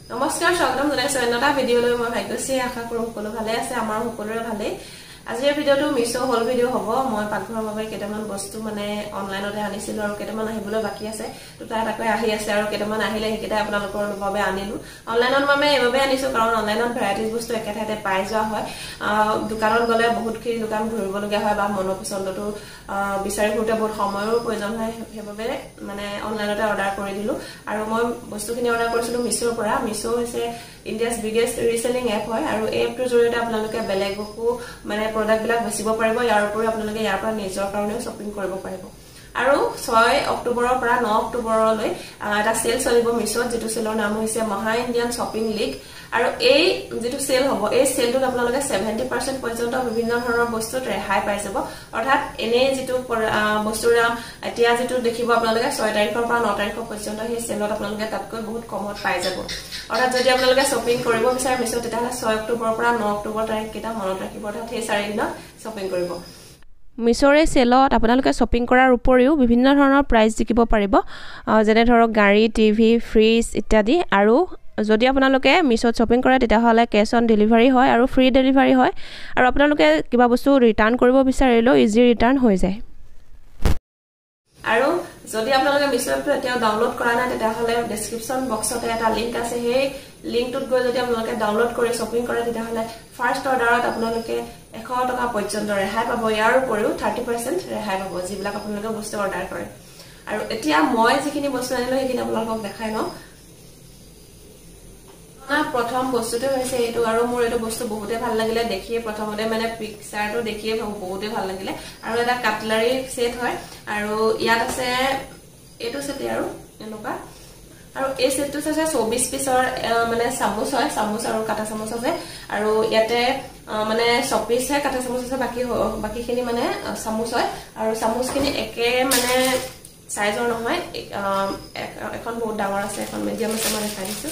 নমস্কাৰ স্বাগতম জনাইছো এটা ভিডিঅলৈ মই ভাগ্যশ্ৰী আশা কৰো সকলো ভালে আছে আমাৰ সকলোৰে ভালে আজিৰ ভিডিঅটো মিছো হল ভিডিঅ হ'ব মই পাকঘৰৰ বাবে কেইটামান বস্তু মানে অনলাইনতে আনিছিলো আৰু কেইটামান আহিবলৈ বাকি আছে তো তাকৈ আহি আছে আৰু কেইটামান আহিলে হেকিটা আপোনালোকৰ বাবে আনিলো অনলাইনত মানে এবাবে আনিছো কাৰণ অনলাইনত ভ্যাৰাইটিজ বস্তু একেঠাইতে পাই যোৱা হয় দোকানত গলে বহুতখিনি দোকান ঘূৰিব লগা হয় বা মনপছন্দটো বিচাৰি ফুৰতে বহুত সময়ৰ প্ৰয়োজন হয় হেবাবে মানে অনলাইনতে অৰ্ডাৰ কৰি দিলো আৰু মই বস্তুখিনি অৰ্ডাৰ কৰিছিলো মিছোৰ পৰা মিছো হৈছে ইণ্ডিয়া's biggest reselling app হয় আৰু এই এপটোৰ জৰিয়তে আপোনালোকে বেলেগকো মানে প্ৰডাক্ট বিলাক বেচিব পাৰিব ইয়াৰ উপৰি আপোনালোকে ইয়াৰ পৰা নিজৰ কাৰণে শ্বপিং কৰিব পাৰিব আৰু 6 অক্টোবৰৰ পৰা 9 অক্টোবৰলৈ এটা সেল চলিব মিছোত যেটো সেলৰ নাম হৈছে মহা ইণ্ডিয়ান শ্বপিং লীগ আৰু এই যেটো সেল হ'ব এই সেলটোত আপোনালোকে 70% পৰ্যন্ত বিভিন্ন ধৰণৰ বস্তুত ৰেহাই পাই যাব অৰ্থাৎ এনে যেটো বস্তুৰ এতিয়া যেটো দেখিব আপোনালোকে 6 তাৰিখৰ পৰা 9 তাৰিখ পৰ্যন্ত এই সেলত আপোনালোকে তাতকৈ বহুত কমত পাই যাব অৰ্থাৎ যদি আপোনালোকে শ্বপিং কৰিব বিচাৰে মিছোত তেতিয়াহলে 6 অক্টোবৰৰ পৰা 9 অক্টোবৰ তাৰিখ কেটা মনত ৰাখিব অৰ্থাৎ এই 4 দিনত শ্বপিং কৰিব মিছোৰে সেলত আপোনালোকে শ্বপিং কৰাৰ উপৰিও বিভিন্ন ধৰণৰ প্ৰাইজ জিকিব পাৰিব যেনে ধৰক গাড়ী টিভি ফ্ৰিজ ইত্যাদি আৰু যদি আপোনালোকে মিছোত শ্বপিং কৰে তেতিয়াহলে কেশ অন ডেলিভাৰী হয় আৰু ফ্ৰী ডেলিভাৰী হয় আৰু আপোনালোকে কিবা বস্তু ৰিটাৰ্ণ কৰিব বিচাৰিলেও ইজি ৰিটাৰ্ণ হৈ যায় আৰু যদি আপোনালোকে মিছো এপটো এতিয়া ডাউনলোড কৰা নাই তেতিয়াহলে ডেসক্ৰিপচন বক্সতে এটা লিংক আছে সেই লিংকটোত গৈ যদি আপোনালোকে ডাউনলোড কৰি শ্বপিং কৰে তেতিয়াহলে ফাৰ্স্ট অৰ্ডাৰত আপোনালোকে 100 টকা পৰ্যন্ত ৰেহাই পাব ইয়াৰ উপৰিও 30% ৰেহাই পাব যিবিলাক আপোনালোকে বস্তু অৰ্ডাৰ কৰে আৰু এতিয়া মই যিখিনি বস্তু আনিলো সেইখিনি আপোনালোকক দেখাই ন প্ৰথম বস্তুটো হৈছে এইটো আৰু মোৰ এইটো বস্তু বহুতে ভাল লাগিলে দেখিয়ে প্ৰথমতে মানে পিকচাৰটো দেখিয়ে বহুতে ভাল লাগিলে আৰু এটা কাটলাৰী সেট হয় আৰু ইয়াত আছে এইটো সেট আৰু এনেকুৱা আৰু এই সেটটো আছে 24 পিছৰ মানে চামুচ হয় চামুচ আৰু কাটা চামুচ আছে আৰু ইয়াতে মানে 24 পিছ হে কাটা চামুচ আছে বাকিখিনি মানে চামুচ হয় আৰু চামুচখিনি একে মানে সাইজৰ নহয় এখন বহুত ডাঙৰ আছে এখন মিডিয়াম আছে মানে দেখাই দিছো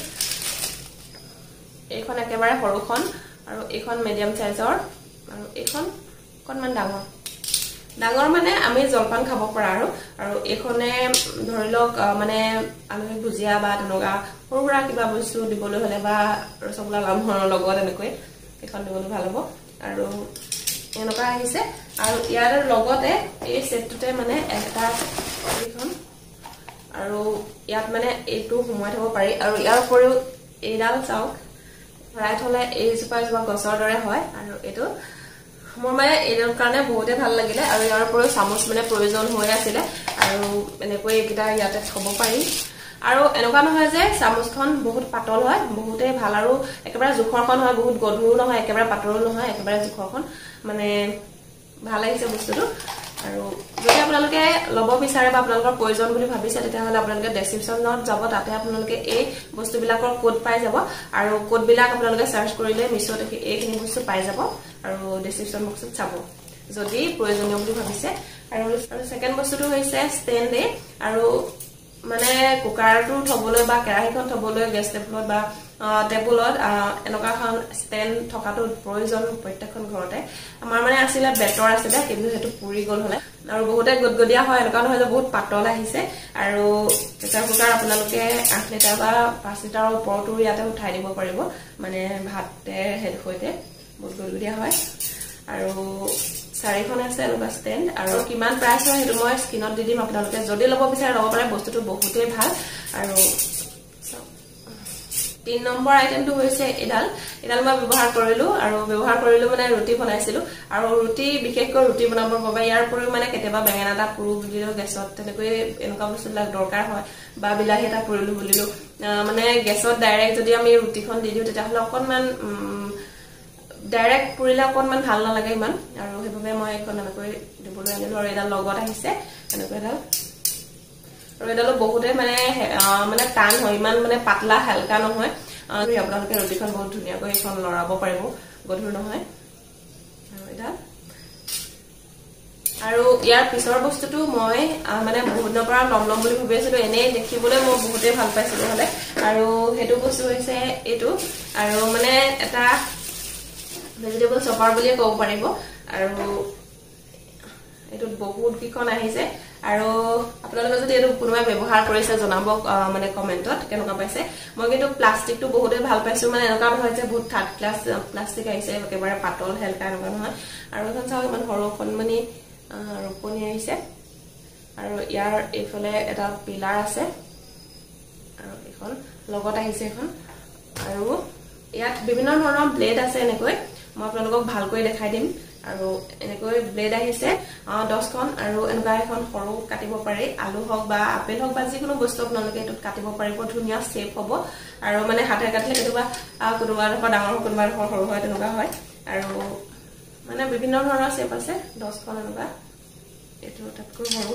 এইখন একেবাৰে সৰুখন আৰু এইখন মিডিয়াম সাইজৰ আৰু এইখন অকনমান ডাঙৰ মানে আমি জলপান খাব পৰা আৰু এইখনে ধৰি লওক মানে আমি ভুজিয়া বা তেনেকা সৰুৰা কিবা বস্তু দিবলৈ হলে বা ৰসগোল্লা লামহৰৰ লগত এনেকৈ এইখন দিবলৈ ভাল হ'ব আৰু এনেকা আহিছে আৰু ইয়াৰ লগতে এই সেটটোতে মানে এটা এইখন আৰু ইয়াত মানে এইটো সোমাই থব পাৰি আৰু ইয়াৰ উপৰিও এইডাল চাওক ৰাইট হলে এই জোপা গছৰ দৰে হয় আৰু এইটো মোৰ মানে এইৰ কাৰণে বহুতে ভাল লাগিলে আৰু ইয়াৰ উপৰিও চামুচ মানে প্ৰয়োজন হৈ আছিল আৰু এনেকৈ এইকিটা ইয়াতে থব পাৰি আৰু এনেকুৱা নহয় যে চামুচখন বহুত পাতল হয় বহুতে ভাল আৰু একেবাৰে জোখৰখন হয় বহুত গধুৰ নহয় একেবাৰে পাতল নহয় একেবাৰে জোখৰখন মানে ভাল লাগিছে বস্তুটো আৰু যদি আপোনালোকে লব বিচাৰে বা আপোনালোকৰ প্ৰয়োজন বুলি ভাবিছে তেতিয়াহলে আপোনালোকে ডেসক্ৰিপচনত যাব তাতে আপোনালোকে এই বস্তুবিলাকৰ কোড পাই যাব আৰু কোডবিলাক আপোনালোকে সাৰ্চ কৰিলে মিছোত এইখিনি বস্তু পাই যাব আৰু ডেসক্ৰিপচন বক্সত চাব যদি প্ৰয়োজনীয় বুলি ভাবিছে আৰু সেকেন্ড বস্তুটো হৈছে ষ্টেণ্ড আৰু মানে কুকাৰটো থবলৈ বা কেৰাহীখন থবলৈ গেছ টেবুলত বা টেবুলত এনেকাখন ষ্টেণ্ড থকাটো প্ৰয়োজন প্ৰত্যেকখন ঘৰতে আমাৰ মানে আছিলে বেটৰ আছিলে কিন্তু হেতু পুৰি গল হলে আৰু বহুতে গদগদিয়া হয় এনেকা নহয় যে বহুত পাতল আহিছে আৰু প্ৰেছাৰ কুকাৰ আপোনালোকে 8 লিটাৰ বা 5 লিটাৰৰ ওপৰটো ইয়াতে উঠাই দিব পাৰিব মানে ভাতে হেড হৈতে বহুত গদগদিয়া হয় আৰু চাৰিখন আছে এনেকা ষ্টেণ্ড আৰু কিমান প্ৰাইস হয় হেতু মই স্ক্ৰিনত দি দিম আপোনালোকে যদি লব বিচাৰে লব পাৰে বস্তুটো বহুতেই ভাল আৰু 3 নম্বৰ আইটেমটো হৈছে এডাল মই ব্যৱহাৰ কৰিলো মানে ৰুটি বনাইছিলো আৰু ৰুটি বিশেষকৈ ৰুটি বনাবৰ বাবে ইয়াৰ উপৰিও মানে কেতিয়াবা বেঙেনা এটা পুৰু বুলিলো গেছত তেনেকৈ এনেকুৱা বস্তুবিলাক দৰকাৰ হয় বা বিলাহী এটা পুৰিলো বুলিলো মানে গেছত ডাইৰেক্ট যদি আমি ৰুটিখন দি দিও তেতিয়াহলে অকনমান ডাইৰেক্ট পুৰিলে অকনমান ভাল নালাগে ইমান আৰু হেবাবে মই এখন এনেকৈ দিবলৈ আনিলো আৰু এডাল লগত আহিছে এনেকৈ এডাল আৰু এডালো বহুতে মানে টান হয় ইমান মানে পাতলা হালকা নহয় আৰু আপোনালোকে ৰুটিখন বহুত ধুনীয়াকৈ এখন লৰাব পাৰিব গধুৰ নহয় আৰু এডাল আৰু ইয়াৰ পিছৰ বস্তুটো মই মানে বহুত দিনৰ পৰা লম বুলি ভাবি আছিলো এনে দেখিবলৈ মই বহুতে ভাল পাইছিলো হলে আৰু হেতু বস্তু হৈছে এইটো আৰু মানে এটা ভেজিটেবল চপাৰ বুলি ক'ব পাৰিব আৰু এটো বহুত কিখন আহিছে আৰু আপোনালোকে যদি এইটো কোনোবাই ব্যৱহাৰ কৰিছে জনাব মানে কমেন্টত কেনেকুৱা পাইছে মই কিন্তু প্লাষ্টিকটো বহুতে ভাল পাইছো মানে এনেকুৱা নহয় যে বহুত থাৰ্ড ক্লাছ প্লাষ্টিক আহিছে একেবাৰে পাতল হেলকা এনেকুৱা নহয় আৰু এখন চাওক ইমান সৰু কণমানি ৰুপনি আহিছে আৰু ইয়াৰ এইফালে এটা পিলাৰ আছে আৰু এখন লগত আহিছে এখন আৰু ইয়াত বিভিন্ন ধৰণৰ ব্লেড আছে এনেকৈ মই আপোনালোকক ভালকৈ দেখাই দিম আৰু এনেকৈ ব্লেড আহিছে 10 খন আৰু এনেকুৱা এখন সৰু কাটিব পাৰি আলু হক বা আপেল হক বা যিকোনো বস্তু আপোনালোকে এটো কাটিব পাৰিব ধুনিয়া শেপ হ'ব আৰু মানে হাতে কাটিলে কেতিয়াবা কোনোবা ডখৰ ডাঙৰ কোনোবা ডখৰ সৰু হয় তেনেকুৱা হয় আৰু মানে বিভিন্ন ধৰণৰ শেপ আছে 10 খন এনেকুৱা এটো তাতকৈ সৰু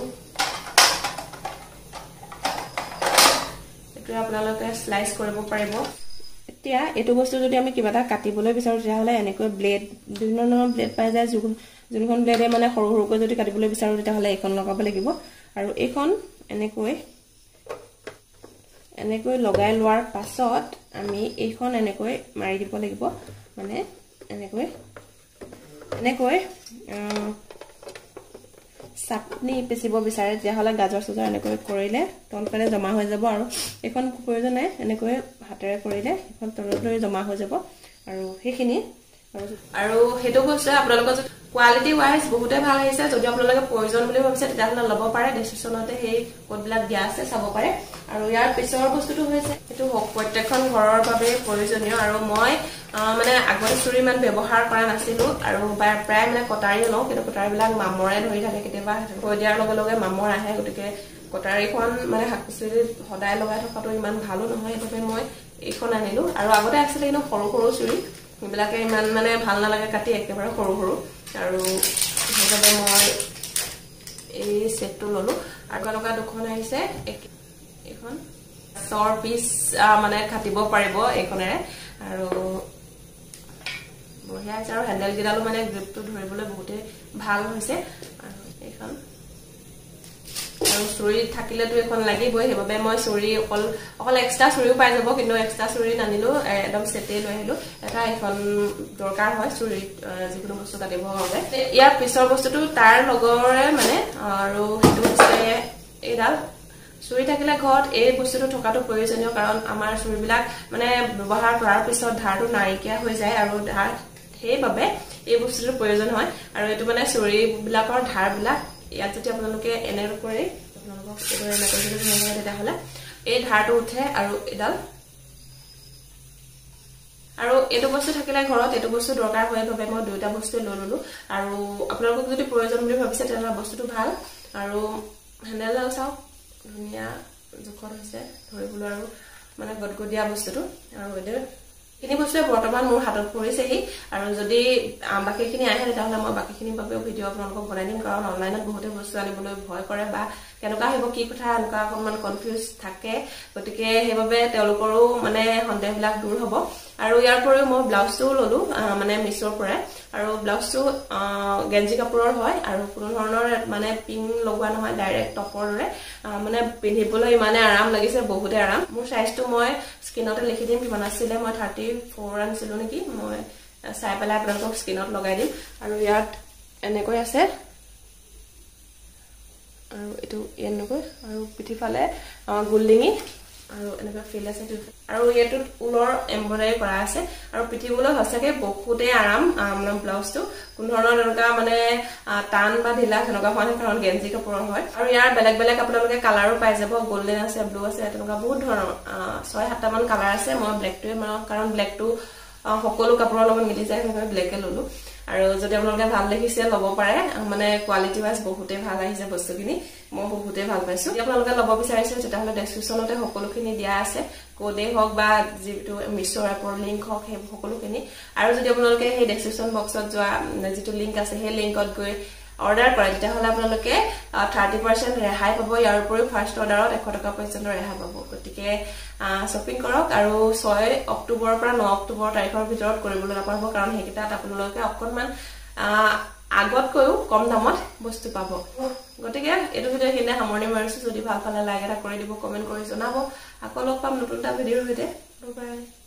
এটো আপোনালোকে স্লাইস কৰিব পাৰিব এতিয়া এটো বস্তু যদি আমি কিবা এটা কাটিবলৈ বিচাৰো তেতিয়া হলে এনেকৈ ব্লেড বিভিন্ন ধৰণৰ ব্লেড পাই যায় যোনখন ব্লেডে মানে সৰু সৰুকৈ যদি কাটিবলৈ বিচাৰো তেতিয়া হলে এখন লগাব লাগিব আৰু এখন এনেকৈ লগাই লোৱাৰ পাছত আমি এইখন এনেকৈ মাৰি দিব লাগিব মানে এনেকৈ চাটনি পেচিব বিচাৰে তেতিয়া হলে গাজৰ সজৰ এনেকৈ কৰিলে তলফালে জমা হৈ যাব আৰু এখন প্ৰয়োজন নাই এনেকৈ হাতেৰে কৰিলে এখন তললৈ জমা হৈ যাব আৰু সেইখিনি আৰু হেতু বস্তু আপোনালোকৰ কোৱালিটি ওয়াইজ বহুতে ভাল আহিছে যদি আপোনালোকে প্ৰয়োজন বুলি ভাবিছে তেতিয়া হলে ল'ব পাৰে ডেসক্ৰিপচনতে সেই কোডবিলাক দিয়া আছে চাব পাৰে আৰু ইয়াৰ পিছৰ বস্তুটো হৈছে এটো প্ৰত্যেকখন ঘৰৰ বাবে প্ৰয়োজনীয় আৰু মই মানে আগতে চুৰি মান ব্যৱহাৰ কৰা নাছিলো আৰু প্ৰায় মানে কটাৰী লওঁ কিন্তু কটাৰীবিলাক মামৰে ধৰি থাকে কেতিয়াবা হৈ দিয়াৰ লগে লগে মামৰ আহে গতিকে কটাৰীখন মানে হাকুচুৰি সদায় লগাই থকাটো ইমান ভালো নহয় এটাবে মই এইখন আনিলো আৰু আগতে আছিল কিন্তু সৰু সৰু চুৰি সেইবিলাকে ইমান মানে ভাল নালাগে কাটি একেবাৰে সৰু সৰু আৰু সেইবাবে মই এই সেটটো ললো আৰু লগা দুখন আহিছে এখন চৰ পিস মানে কাটিব পাৰিব এইখনেৰে আৰু বঢ়িয়া আছে আৰু হ্যান্ডেল গিডালো মানে গ্ৰিপটো ধৰিবলৈ বহুতে ভাল হৈছে আৰু এইখন আৰু চুৰি থাকিলেতো এখন লাগিবই হেবাবে মই চুৰি অকল এক্সট্ৰা চুৰিও পাই যাব কিন্তু এক্সট্ৰা চুৰি নানিলো একদম সেটে লৈ আহিলো এটা এখন দৰকাৰ হয় চুৰি যিকোনো বস্তু কাটিব বাবে ইয়াৰ পিছৰ বস্তুটো তাৰ লগৰে মানে আৰু হেতু হৈছে এইডাল চুৰি থাকিলে ঘৰত এই বস্তুটো থকাটো প্ৰয়োজনীয় কাৰণ আমাৰ চুৰিবিলাক মানে ব্যৱহাৰ কৰাৰ পিছত ধাৰটো নাইকিয়া হৈ যায় আৰু ধাৰ সেইবাবে এই বস্তুটোৰ প্ৰয়োজন হয় আৰু এটো মানে চুৰিবিলাকৰ ধাৰবিলাক ইয়াত যদি আপোনালোকে এনেৰ কৰি আপোনালোকক এদৰে নকৰিলে নহয় তেতিয়া হলে এই ধাৰটো উঠে আৰু এডাল আৰু এটো বস্তু থাকিলে ঘৰত এটো বস্তু দৰকাৰ হয় বাবে মই দুটা বস্তু লৈ ললো আৰু আপোনালোকক যদি প্ৰয়োজন বুলি ভাবিছে তেতিয়া বস্তুটো ভাল আৰু হ্যান্ডেলডাল চাওক ধুনিয়া জোখৰ হৈছে ধৰিবলৈ আৰু মানে গদগদিয়া বস্তুটো আৰু এদে কিনি বস্তু বৰ্তমান মোৰ হাতত পৰিছেহি আৰু যদি বাকিখিনি আহে তেতিয়াহলে মই বাকিখিনি বাবেও ভিডিও আপোনালোকক বনাই দিম কাৰণ অনলাইনত বহুতে বস্তু আনিবলৈ ভয় কৰে বা কেনেকুৱা হ'ব কি কথা এনেকুৱা অকমান কনফিউজ থাকে গতিকে হেবাবে তেওঁলোকৰো মানে সন্দেহবিলাক দূৰ হ'ব আৰু ইয়াৰ পৰেও মই ব্লাউজটো ললো মানে মিছৰ পৰা আৰু ব্লাউজটো গেঞ্জি কাপোৰৰ হয় আৰু কোনো ধৰণৰ মানে পিং লগোৱা নহয় ডাইৰেক্ট টপৰ দৰে মানে পিন্ধিবলৈ মানে আৰাম লাগিছে বহুতে আৰাম মোৰ সাইজটো মই স্ক্ৰিনতে লিখি দিম কিমান আছিল মই 34 আনিছিলো নেকি মই চাই পেলাই আপোনালোকক স্ক্ৰিনত লগাই দিম আৰু ইয়াত এনেকৈ আছে আৰু এটো এনেকৈ আৰু পিঠিফালে গোলডিঙি আৰু এনেকৈ ফিল আছে আৰু ইয়াত উলৰ এমব্ৰয়ডাৰী কৰা আছে আৰু পিঠিবলৈ হসকে বহুতে আৰাম মানে ব্লাউজটো কোন ধৰণৰ এনেকা মানে টান বা ঢিলা এনেকা হয় কাৰণ গেঞ্জি কাপোৰৰ হয় আৰু ইয়াৰ বেলেগ বেলেগ আপোনালোকে কালাৰো পাই যাব গোল্ডেন আছে ব্লু আছে এনেকা বহুত ধৰণৰ 6-7টা মান কালাৰ আছে মই ব্লেকটোৱে মানে কাৰণ ব্লেকটো সকলো কাপোৰৰ লগত মিলি যায় মই ব্লেকে ললো আৰু যদি আপোনালোকে ভাল দেখিছে লব পাৰে মানে কোৱালিটি ওয়াইজ বহুতে ভাল আহিছে বস্তুখিনি মই বহুতে ভাল পাইছো যদি আপোনালোকে লব বিচাৰিছে তেতিয়াহলে ডেসক্ৰিপচনতে সকলোখিনি দিয়া আছে কোডে হক বা যেটো মিছৰ এপৰ লিংক হক সেই সকলোখিনি আৰু যদি আপোনালোকে সেই ডেসক্ৰিপচন বক্সত যোৱা যেটো লিংক আছে সেই লিংকত গৈ অৰ্ডাৰ কৰে তেতিয়াহলে আপোনালোকে 30% ৰেহাই পাব ইয়াৰ উপৰি ফাৰ্স্ট অৰ্ডাৰত 100 টকা পৰ্যন্ত ৰেহাই পাব গতিকে শপিং কৰক আৰু 6 অক্টোবৰৰ পৰা 9 অক্টোবৰ তাৰিখৰ ভিতৰত কৰিবলৈ নাপাব কাৰণ হেকিটাত আপোনালোকে অকনমান আগতকৈও কম দামত বস্তু পাব গতিকে এটো ভিডিও হিনে সামৰণি মাৰিছো যদি ভাল পালে লাইক এটা কৰি দিব কমেন্ট কৰি জনাব আকৌ লগ পাম নতুন এটা ভিডিওৰ সৈতে বাই বাই